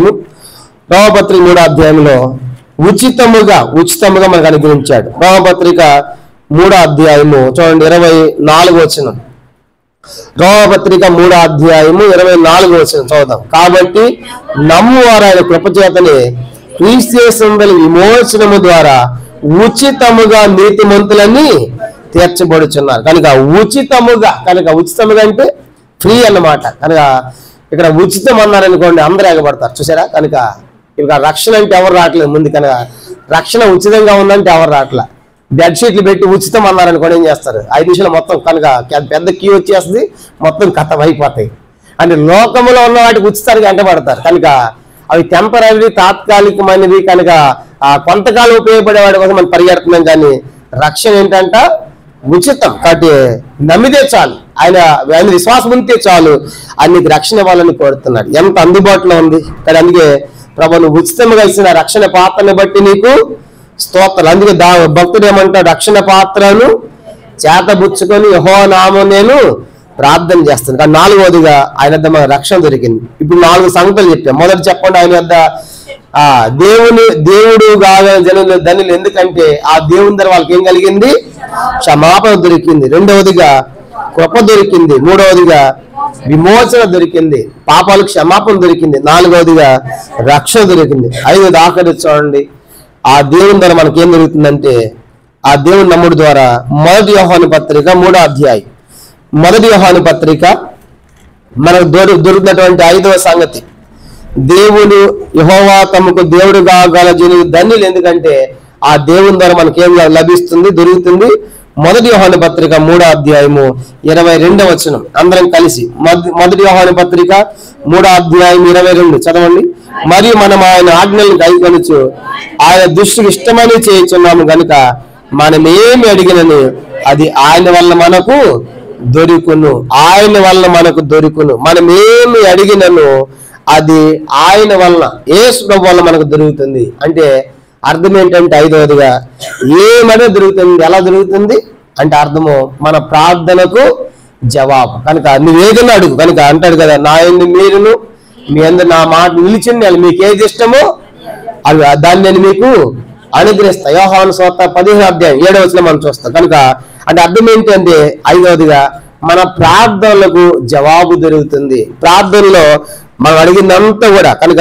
అధ్యాయంలో ఉచితముగా మనకు అనుగ్రహించాడు. రోమపత్రిక 3వ అధ్యాయము చూడండి 24వ వచనం. రోమపత్రిక 3వ అధ్యాయము 24వ వచనం చదువుదాం. కాబట్టి నమ్మువారు ఆయన కృపచేతనే క్రీస్తు యేసునందు విమోచనము ద్వారా ఉచితముగా నీతిమంతులని తీర్చబడుచున్నారు. కనుక ఉచితముగా అంటే ఫ్రీ అన్నమాట. కనుక ఇక్కడ ఉచితం అన్నారనుకోండి అందరూ ఎగబడతారు, చూసారా. కనుక ఇక రక్షణ అంటే ఎవరు రావట్లేదు ముందు, కనుక రక్షణ ఉచితంగా ఉందంటే ఎవరు రావట్లే. బెడ్షీట్లు పెట్టి ఉచితం అన్నారనుకోండి ఏం చేస్తారు, 5 నిమిషాలు మొత్తం కనుక పెద్ద క్యూ వచ్చేస్తుంది, మొత్తం కథ అయిపోతాయి. అంటే లోకంలో ఉన్న వాటికి ఉచితానికి వెంటబడతారు. కనుక అవి టెంపరీ తాత్కాలికమైనవి, కనుక కొంతకాలం ఉపయోగపడే వాటి కోసం మనం పరిగెడుతున్నాం. కానీ రక్షణ ఏంటంట ఉచితం. కాబట్టి నమ్మితే చాలు, ఆయన విశ్వాసం ఉంటే చాలు, ఆయనకి రక్షణ ఇవ్వాలని కోరుతున్నాడు. ఎంత అందుబాటులో ఉంది. కానీ అందుకే ప్రభు నువ్వు ఉచితంగా ఇచ్చిన రక్షణ పాత్రను బట్టి నీకు స్తోత్రాలు. అందుకే భక్తుడు ఏమంటాడు, రక్షణ పాత్రను చేతబుచ్చుకొని యెహోవా నామమున నేను ప్రార్థన చేస్తాను. కానీ 4వదిగా ఆయన వద్ద మన రక్షణ దొరికింది. ఇప్పుడు 4 సంగతులు చెప్పాం. మొదటి చెప్పండి, ఆయన వద్ద దేవుడు కాగల జనులు ధనులు, ఎందుకంటే ఆ దేవుని ద్వారా వాళ్ళకి ఏం కలిగింది, క్షమాపణ దొరికింది. 2వదిగా కృప దొరికింది. 3వదిగా విమోచన దొరికింది, పాపాలకు క్షమాపణ దొరికింది. 4వదిగా రక్షణ దొరికింది. 5వది ఆఖరి చూడండి, ఆ దేవుని ద్వారా మనకి ఏం దొరుకుతుందంటే ఆ దేవుని నమ్ముడు ద్వారా 1 యోహాను పత్రిక 3వ అధ్యాయం. 1 యోహాను పత్రిక మనకు దొరుకుతున్నటువంటి 5వ సంగతి, దేవుడు యెహోవా తమకు దేవుడు కాగల జనులు ధన్యులు, ఎందుకంటే ఆ దేవుని ద్వారా మనకేం లభిస్తుంది, దొరుకుతుంది. 1 యోహాను పత్రిక 3వ అధ్యాయము 22వ వచనం అందరం కలిసి 1 యోహాను పత్రిక 3వ అధ్యాయం 22 చదవండి. మరియు మనం ఆయన ఆజ్ఞలను గైకొనుచు ఆయన దృష్టికి ఇష్టమని చేయుచున్నాము గనుక మనం ఏమి అడిగినను అది ఆయన వల్ల మనకు దొరుకును. ఆయన వల్ల మనకు దొరుకును. మనం ఏమి అడిగినను అది ఆయన వల్ల, యేసు ప్రభువు వల్ల మనకు దొరుకుతుంది. అంటే అర్థం ఏంటంటే 5వదిగా ఏమైనా దొరుకుతుంది. ఎలా దొరుకుతుంది అంటే అర్థము మన ప్రార్థనకు జవాబు. కనుక నువ్వేదైనా అడుగు. కనుక అంటాడు కదా, నా యందు మీరును మీ అందరు నా మాట నిలిచింది, మీకు ఏది ఇష్టమో అవి దాన్ని నేను మీకు అనుగ్రహిస్తా. యోహాను సువార్త 15వ అధ్యాయం 7వ వచనం మనం చూస్తాం. కనుక అంటే అర్థం ఏంటంటే 5వదిగా మన ప్రార్థనలకు జవాబు దొరుకుతుంది. ప్రార్థనలో మనం అడిగిందంతా కూడా కనుక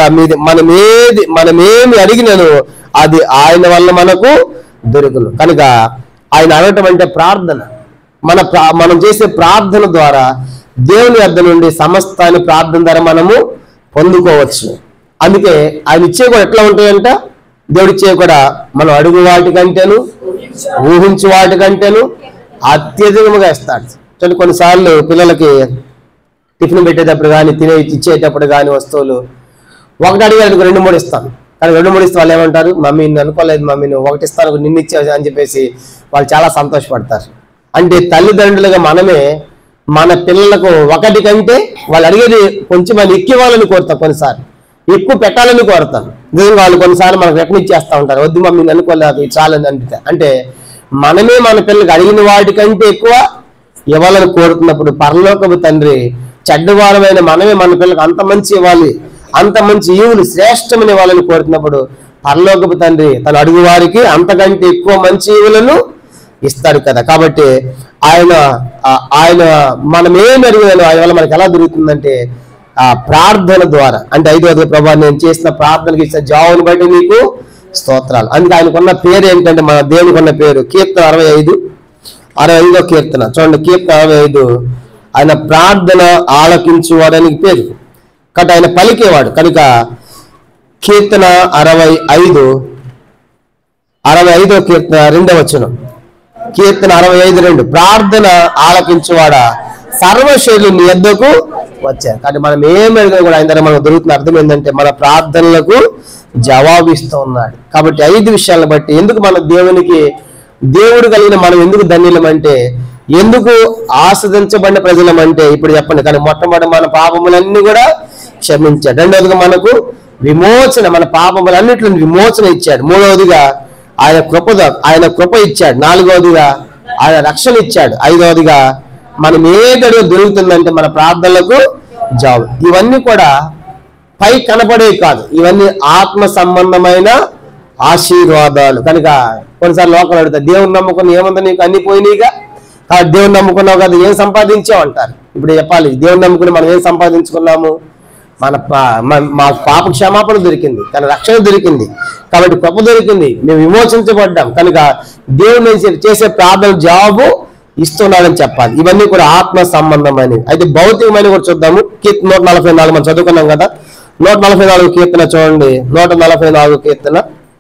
మనమేమి అడిగినను అది ఆయన వల్ల మనకు దొరుకును. కనుక ఆయన అడగటం అంటే ప్రార్థన. మనం చేసే ప్రార్థన ద్వారా దేవుని వద్ద నుండి సమస్తాన్ని ప్రార్థన ద్వారా మనము పొందుకోవచ్చు. అందుకే ఆయన ఇచ్చే కూడా ఎట్లా ఉంటాయంట, దేవుడు ఇచ్చే కూడా మనం అడుగు వాటికంటేను ఊహించు వాటికంటేను అత్యధికముగా ఇస్తాడు. కొన్నిసార్లు పిల్లలకి టిఫిన్ పెట్టేటప్పుడు కానీ ఇచ్చేటప్పుడు కానీ వస్తువులు ఒకటి అడిగారు 2-3 ఇస్తాను. కానీ 2-3 ఇస్తే వాళ్ళు ఏమంటారు, మమ్మీ నేను అనుకోలేదు, మమ్మీ నువ్వు ఒకటి ఇస్తాను నిన్ను ఇచ్చావు అని చెప్పేసి వాళ్ళు చాలా సంతోషపడతారు. అంటే తల్లిదండ్రులుగా మనమే మన పిల్లలకు ఒకటి కంటే వాళ్ళు అడిగేది కొంచెం మనం ఎక్కువ ఇవ్వాలని కోరుతాం, కొన్నిసార్లు ఎక్కువ పెట్టాలని కోరుతాం. నిజంగా వాళ్ళు కొన్నిసార్లు మనకు రిటర్న్ ఇచ్చేస్తూ ఉంటారు, వద్దు మమ్మీ నేను అనుకోలేదు చాలని అంటే మనమే మన పిల్లలకు అడిగిన వాటికంటే ఎక్కువ ఇవ్వాలని కోరుతున్నప్పుడు పరలోకపు తండ్రి చెడ్డవారమైన మనమే మన పిల్లలకు అంత మంచి ఇవ్వాలి, అంత మంచి ఈవులు శ్రేష్టమని ఇవ్వాలని కోరుతున్నప్పుడు పరలోకపు తండ్రి తన అడుగు వారికి అంతకంటే ఎక్కువ మంచి ఈవులను ఇస్తాడు కదా. కాబట్టి ఆయన మనం ఏమి అడిగాను ఆయన వల్ల మనకి ఎలా దొరుకుతుందంటే ఆ ప్రార్థన ద్వారా. అంటే 5వది ప్రభా నేను చేసిన ప్రార్థనకి ఇచ్చిన జావుని బట్టి నీకు స్తోత్రాలు. అందుకే ఆయనకున్న పేరు ఏంటంటే మన దేవునికి ఉన్న పేరు కీర్తన 65వ కీర్తన చూడండి. కీర్తన 65 ఆయన ప్రార్థన ఆలకించువాడానికి పేరు కాబట్టి ఆయన పలికేవాడు. కనుక కీర్తన 65వ కీర్తన 2వ వచనం. కీర్తన 65:2 ప్రార్థన ఆలకించువాడా సర్వశైలు నీ యొద్దకు వచ్చారు. కానీ మనం ఏం అడిగినా కూడా ఆయన దగ్గర మనకు దొరుకుతున్న అర్థం ఏంటంటే మన ప్రార్థనలకు జవాబిస్తూ ఉన్నాడు. కాబట్టి 5 విషయాలను బట్టి ఎందుకు మన దేవుడు కలిగిన మనం ఎందుకు ధన్యులమంటే, ఎందుకు ఆస్వాదించబడిన ప్రజలమంటే ఇప్పుడు చెప్పండి. కానీ మొట్టమొదటి మన పాపములన్నీ కూడా క్షమించాడు. 2వదిగా మనకు విమోచన, మన పాపములన్నిటిని విమోచన ఇచ్చాడు. 3వదిగా ఆయన కృప ఇచ్చాడు. 4వదిగా ఆయన రక్షణ ఇచ్చాడు. 5వదిగా మనం ఏదడిగా దొరుకుతుందంటే మన ప్రార్థనలకు జాబు. ఇవన్నీ కూడా పై కనపడేవి కాదు, ఇవన్నీ ఆత్మ సంబంధమైన ఆశీర్వాదాలు. కనుక కొన్నిసార్లు లోకలు అడుగుతారు, దేవుని నమ్ముకుని ఏముంది నీకు అన్ని పోయినాయిగా, కాబట్టి దేవుని నమ్ముకున్నావు కదా ఏం సంపాదించావు అంటారు. ఇప్పుడు చెప్పాలి, దేవుని నమ్ముకుని మనం ఏం సంపాదించుకున్నాము? మా పాప క్షమాపణ దొరికింది, కానీ రక్షణ దొరికింది, కాబట్టి కృప దొరికింది, మేము విమోచించబడ్డాం. కనుక దేవుని చేసే ప్రార్థన జవాబు ఇస్తున్నాడని చెప్పాలి. ఇవన్నీ కూడా ఆత్మ సంబంధమైనవి. అయితే భౌతికమైన కూడా చూద్దాము. కీర్తన 144 మనం చదువుకున్నాం కదా. 144 కీర్తన చూడండి. 144 కీర్తన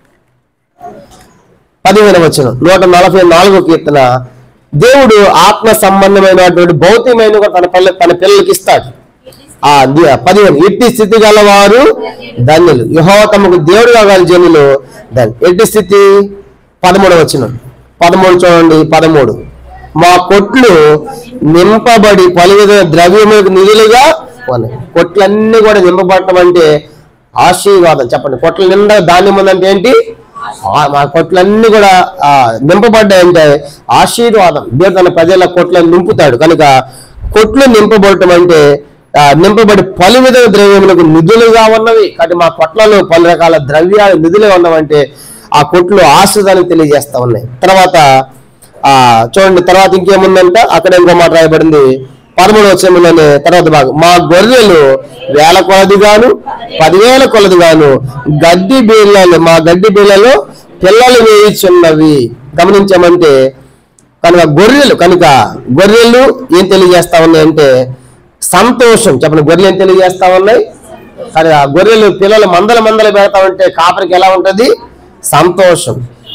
15వ వచనం. 144 కీర్తన దేవుడు ఆత్మ సంబంధమైనటువంటి భౌతికమైన కూడా తన పిల్లలకి ఇస్తాడు. 15 ఎట్టి స్థితి గలవారు ధన్యులు, యెహోవా తమకు దేవుడు కాగల జనులు ధన్యులు. ఎట్టి స్థితి 13వ వచనం. 13 చూడండి. 13 మా కొట్లు నింపబడి పలువిధ ద్రవ్యములకు నిధులుగా ఉన్నాయి. కొట్లన్నీ కూడా నింపబడటం అంటే ఆశీర్వాదం. చెప్పండి, కొట్ల నిండా ధాన్యం ఉందంటే ఏంటి? మా కొట్లన్నీ కూడా నింపబడ్డాయంటే ఆశీర్వాదం. దేవుడు తన ప్రజల కొట్లను నింపుతాడు. కనుక కొట్లు నింపబడటం అంటే నింపబడి పలువిధ ద్రవ్యములకు నిధులుగా ఉన్నవి. కాబట్టి మా కొట్లలో పలు రకాల ద్రవ్యాలు నిధులే ఉన్నవంటే ఆ కొట్లు ఆశీర్వాదాన్ని తెలియజేస్తా ఉన్నాయి. తర్వాత చూడండి, తర్వాత ఇంకేముందంట, అక్కడ ఇంకో మాట రాయబడింది 13వ వచనంలోనే తర్వాత భాగం. మా గొర్రెలు 1000 కొలదిగాను 10,000 కొలదిగాను మా గడ్డి బీళ్ళలో పిల్లలు వేయుచున్నవి. గమనించామంటే కనుక గొర్రెలు ఏం తెలియజేస్తా ఉన్నాయి అంటే సంతోషం. చెప్పండి, గొర్రెలు ఏం తెలియజేస్తా ఉన్నాయి? కానీ గొర్రెలు పిల్లలు మందలు పెడతా ఉంటే కాపరికి ఎలా ఉంటది? సంతోషం.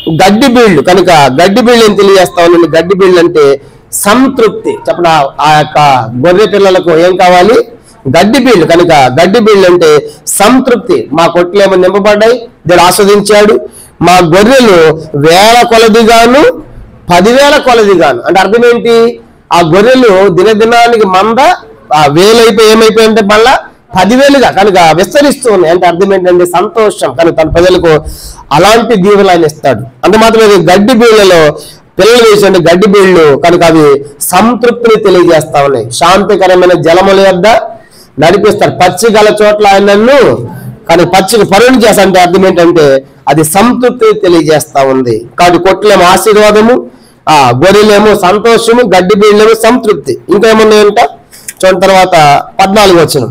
గడ్డి బీళ్లు కనుక గడ్డి బీళ్ళు ఏం తెలియజేస్తా ఉన్నాను? గడ్డి బీళ్ళు అంటే సంతృప్తి. చెప్పండి, ఆ యొక్క గొర్రె పిల్లలకు ఏం కావాలి? గడ్డి బీళ్ళు. కనుక గడ్డి బీళ్ళు అంటే సంతృప్తి. మా కొట్లేమో నింపబడ్డాయి, దేవుడు ఆస్వాదించాడు. మా గొర్రెలు వేల కొలదిగాను 10,000 కొలదిగాను. అంటే అర్థం ఏంటి? ఆ గొర్రెలు దినదినానికి మంద వేలైపోయి ఏమైపోయి అంటే మళ్ళా 10,000గా కనుక విస్తరిస్తూ ఉన్నాయి. అంటే అర్థం ఏంటంటే సంతోషం. కనుక తన ప్రజలకు అలాంటి దీవెనలు ఆయన ఇస్తాడు. అంత మాత్రమే గడ్డి బీళ్లలో పిల్లలు వేసే గడ్డి బీళ్లు కనుక అవి సంతృప్తిని తెలియజేస్తా ఉన్నాయి. శాంతికరమైన జలముల యొద్ద నడిపిస్తారు, పచ్చి గల చోట్ల ఆయన నన్ను కానీ పచ్చికి పరుణి చేస్తా. అంటే అర్థం ఏంటంటే అది సంతృప్తి తెలియజేస్తా ఉంది. కాబట్టి కొట్లేమో ఆశీర్వాదము, గొర్రెలేమో సంతోషము, గడ్డి బీళ్ళేమో సంతృప్తి. ఇంకా ఏమున్నాయంట చూడండి. తర్వాత 14 వచనం,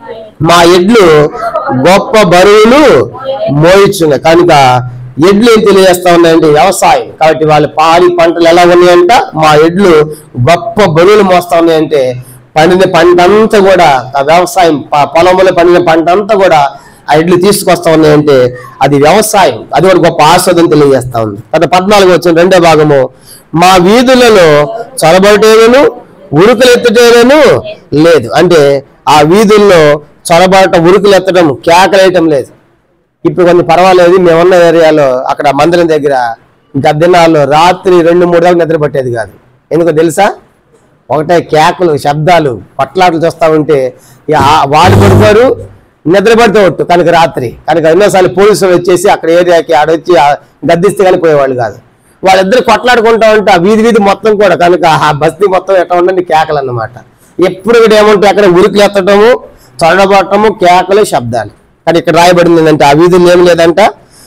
మా ఎడ్లు గొప్ప బరువులు మోయిచున్నాయి. కనుక ఎడ్లు ఏం తెలియజేస్తా ఉన్నాయంటే వ్యవసాయం. కాబట్టి వాళ్ళ పాడి పంటలు ఎలా ఉన్నాయంట? మా ఎడ్లు గొప్ప బరువులు మోస్తా ఉన్నాయంటే పండిన పంట అంతా కూడా వ్యవసాయం, పొలంలో పండిన పంట అంతా కూడా ఆ ఎడ్లు తీసుకొస్తా ఉన్నాయంటే అది వ్యవసాయం. అది కూడా గొప్ప ఆస్వాదం తెలియజేస్తా ఉంది. గత 14 వచ్చిన 2వ భాగము, మా వీధులలో చొరబడేను ఉరుకులు ఎత్తటేను లేదు. అంటే ఆ వీధుల్లో చొరబాట, ఉరుకులు ఎత్తడం, కేకలేయటం లేదు. ఇప్పుడు కొన్ని పర్వాలేదు, మేమున్న ఏరియాలో అక్కడ మందిరం దగ్గర ఇంకా దినాల్లో రాత్రి 2-3 దాకా నిద్ర పట్టేది కాదు. ఎందుకో తెలుసా? ఒకటే కేకలు, శబ్దాలు, పట్లాట్లు చూస్తా ఉంటే వాళ్ళు పడిపోరు, నిద్ర పడితే ఒట్టు. కనుక రాత్రి కనుక ఎన్నోసార్లు పోలీసులు వచ్చేసి అక్కడ ఏరియాకి ఆడొచ్చి గద్దిస్తే కానీ పోయేవాళ్ళు కాదు. వాళ్ళిద్దరు కొట్లాడుకుంటా ఉంటే ఆ వీధి మొత్తం కూడా కనుక ఆ బస్తీ మొత్తం ఎట్లా ఉండండి కేకలు అన్నమాట. ఎప్పుడు కూడా ఏముంటాయి అక్కడ ఉరుకులు ఎత్తటము, చొరబడటము, కేకలు, శబ్దాలు. కానీ ఇక్కడ రాయబడింది ఏంటంటే ఆ వీధులు ఏం లేదంట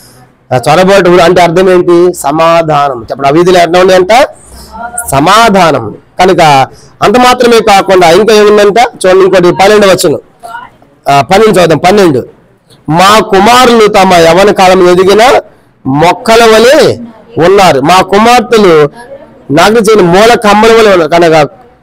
చొరబాటు. అంటే అర్థం ఏంటి? సమాధానం. చెప్పండి, ఆ వీధులు ఎట్లా ఉన్నాయంట? సమాధానం. కనుక అంత మాత్రమే కాకుండా ఇంకా ఏముందంట చూడండి. ఇంకోటి 12వ వచనం, 12 చూద్దాం. 12, మా కుమారులు తమ యవ్వన కాలం ఎదిగిన మొక్కల వలె ఉన్నారు, మా కుమార్తెలు నాకు చేయని మూల కమ్మల వలె ఉన్నారు. కనుక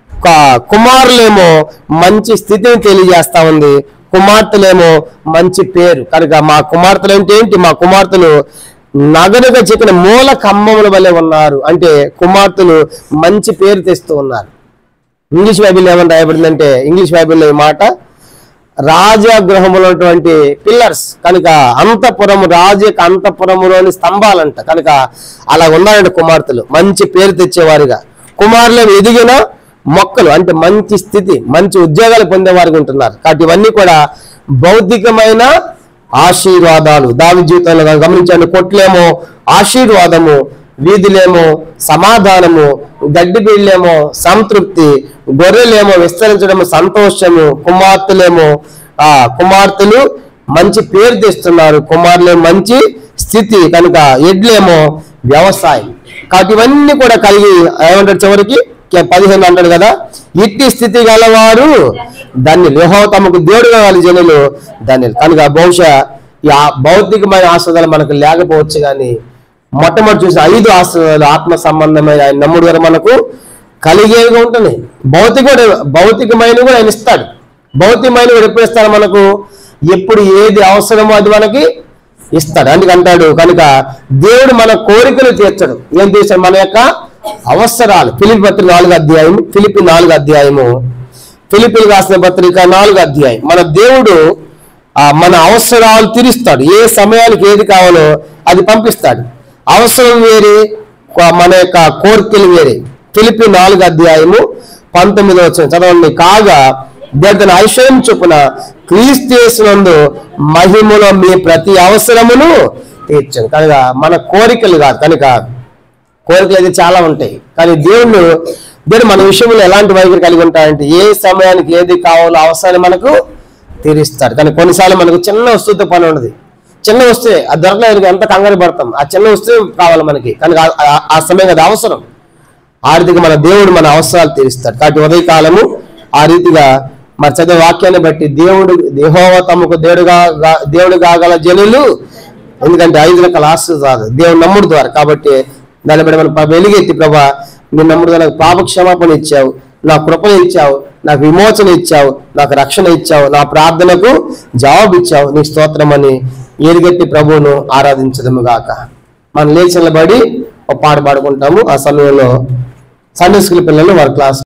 కుమారులేమో మంచి స్థితిని తెలియజేస్తా ఉంది, కుమార్తెలేమో మంచి పేరు. కనుక మా కుమార్తెలు అంటే ఏంటి? మా కుమార్తెలు నగనుగా చిక్కిన మూల కమ్మముల వలె ఉన్నారు. అంటే కుమార్తెలు మంచి పేరు తెస్తూ ఉన్నారు. ఇంగ్లీష్ బైబిల్ ఏమని రాయబడిందంటే, ఇంగ్లీష్ బైబిల్లో ఈ మాట రాజగృహములో ఉన్నటువంటి పిల్లర్స్. కనుక అంతఃపురము, రాజు యొక్క అంతఃపురములోని స్తంభాలంట. కనుక అలా ఉన్నారంట కుమార్తెలు, మంచి పేరు తెచ్చేవారుగా. కుమారులు ఎదిగిన మొక్కలు అంటే మంచి స్థితి, మంచి ఉద్యోగాలు పొందేవారుగా ఉంటున్నారు. కాబట్టి ఇవన్నీ కూడా భౌతికమైన ఆశీర్వాదాలు. దావీదు జీవితంలో గమనించండి, కొట్లేమో ఆశీర్వాదము, వీధులేమో సమాధానము, గడ్డి బీళ్ళేమో సంతృప్తి, గొర్రెలేమో విస్తరించడము, సంతోషము, కుమార్తెలు మంచి పేరు తెస్తున్నారు, కుమారులేమో మంచి స్థితి. కనుక ఎడ్లేమో వ్యవసాయం. కాబట్టి ఇవన్నీ కూడా కలిగి ఏమంటారు చివరికి 15 అంటాడు కదా, ఇట్టి స్థితి గలవారు ధన్యులు, యెహోవా తమకు దేవుడుగా గల జనులు ధన్యులు. కనుక బహుశా ఈ భౌతికమైన ఆస్వాదాలు మనకు లేకపోవచ్చు, కానీ మొట్టమొదటి చూసి 5 ఆస్వాదాలు ఆత్మ సంబంధమైన ఆయన నమ్ముడు గారు మనకు కలిగేవిగా ఉంటున్నాయి. భౌతికమైన కూడా ఆయన ఇస్తాడు. భౌతికమైన కూడా ఎప్పుడు ఇస్తాడు మనకు? ఎప్పుడు ఏది అవసరమో అది మనకి ఇస్తాడు. అందుకు అంటాడు కనుక దేవుడు మన కోరికలు తీర్చడు. ఏం తీర్చాడు? మన యొక్క అవసరాలు. ఫిలిప్పీ పత్రిక 4వ అధ్యాయము, ఫిలిప్పీ 4వ అధ్యాయము, ఫిలిప్పీలు రాసిన పత్రిక 4వ అధ్యాయం. మన దేవుడు మన అవసరాలు తీరుస్తాడు. ఏ సమయానికి ఏది కావాలో అది పంపిస్తాడు. అవసరం వేరే, మన యొక్క కోరికలు వేరే. ఫిలిప్పీ 4వ అధ్యాయము 19వ వచనం చదవండి. కాగా దేవుని ఐశ్వర్యం చొప్పున క్రీస్తు యేసునందు మహిమలో మీ ప్రతి అవసరమును తీర్చను. కనుక మన కోరికలు కాదు. కనుక కోరికలు అయితే చాలా ఉంటాయి, కానీ దేవుడు మన విషయంలో ఎలాంటి వైఖరి కలిగి ఉంటాడంటే ఏ సమయానికి ఏది కావాలో అవసరాన్ని మనకు తీరుస్తాడు. కానీ కొన్నిసార్లు మనకు చిన్న వస్తువుతో పని ఉండదు. చిన్న వస్తువే అది దొరకలేదు, ఎంత కంగారు పడతాం. ఆ చిన్న వస్తువు కావాలి మనకి, కానీ ఆ సమయం అది అవసరం. ఆ రీతిగా మన దేవుడు మన అవసరాలు తీరుస్తాడు. కాబట్టి ఉదయకాలము ఆ రీతిగా మరి చదివే వాక్యాన్ని బట్టి యెహోవా తమకు దేవుడు కాగల జనులు, ఎందుకంటే 5 రకాల ఆశీర్వాదాలు దేవుడు నమ్ముడు ద్వారా. కాబట్టి దాన్ని బట్టి మనం వెలుగెత్తి, ప్రభా నీ నమ్ముడు ద్వారా నాకు పాపక్షమాపణ ఇచ్చావు, నా కృపను ఇచ్చావు, నాకు విమోచన ఇచ్చావు, నాకు రక్షణ ఇచ్చావు, నా ప్రార్థనకు జవాబు ఇచ్చావు, నీ స్తోత్రం అని ఎలుగెత్తి ప్రభువును ఆరాధించదము గాక. మనం లేచి నిలబడి ఒక పాట పాడుకుంటాము. ఆ సమయంలో సండే స్కూల్ పిల్లలు వారి క్లాస్